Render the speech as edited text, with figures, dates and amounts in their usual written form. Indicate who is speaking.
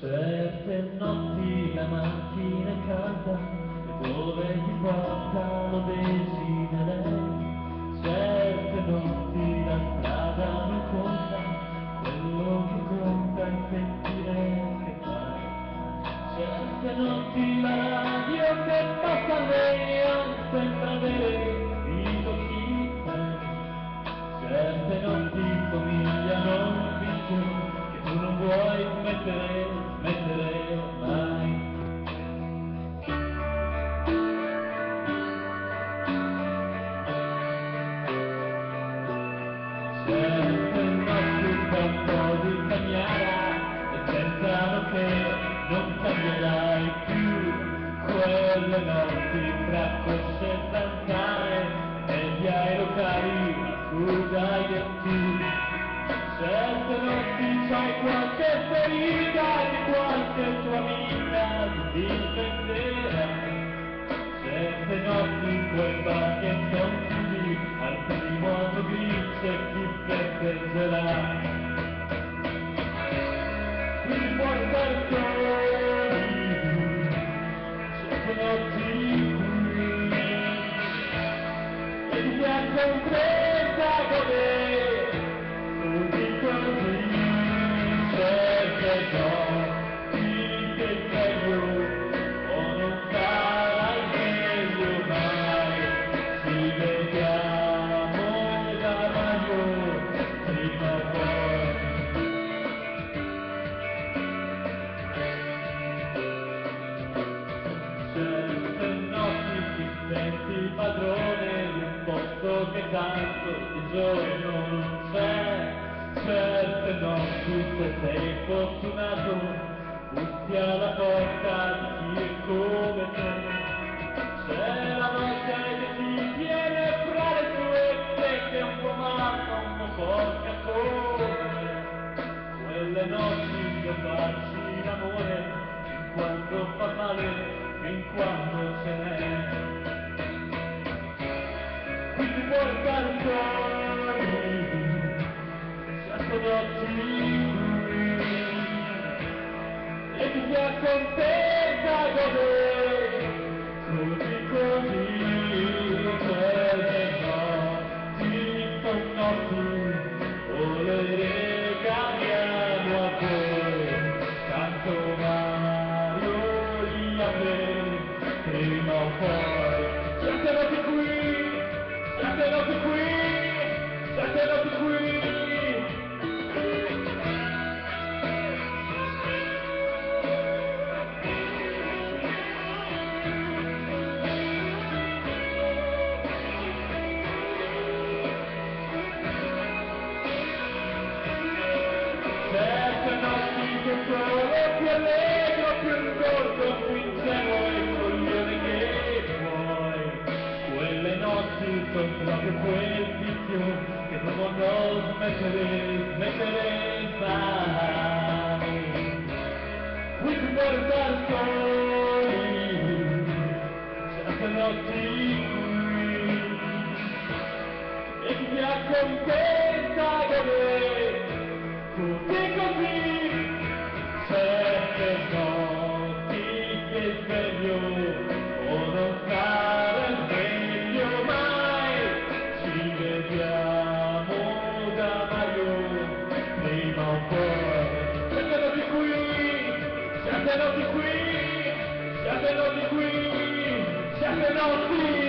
Speaker 1: Certe notti la macchina è calda e dove ti porta lo desiderei. Certe notti la strada non conta, quello che conta è sentire che fai. Certe notti la radio che passa a legno sembra avere visto chi sei. Certe notti somigliano un vizio che tu non vuoi smettere ormai. Certe notti fa un po' di cagnara e pensano che non cambierai più. Quelle notti tra cosce e zanzare e gli aerocari tu dai e tu. Certe notti c'hai qualche ferita che qualche tua amica ti difenderà. Certe notti quei bar che son chiusi al primo autogrill c'è chi festeggerà. Quindi puoi stare soli, certe notti qui, e ti piace un presa godere. Certe notti che sveglio o non sarai meglio mai. Ci vediamo da radio prima o poi. Certe notti ti senti padrone di un posto che tanto di giorno non c'è. Certe notti se sei fortunato bussi alla porta di chi è come te. C'è la notte che ti tiene fra le tue che è un po' matta, un po' porca come. Quelle notti che farci l'amore fin quando fa male, fin quando ce n'è. Quindi puoi stare soli, certe notti qui, e ti si accontenta a godere, così. Certe notti son notti, o le regaliamo a voi, tanto Mario li a me, prima o poi. Certe notti qui, certe notti qui, certe notti qui. Certe notti che sono più allegro, più risolto, più ingenuo e coglione che puoi. Quelle notti sono proprio quel vizio che tu non smettere mai. Quindi puoi stare soli, certe notti qui, e chi ti accontenta a godere. Così, certe notti che sveglio o non stare sveglio mai. Ci vediamo da Mario prima o poi. Certe notti qui, certe notti qui, certe notti qui, certe notti.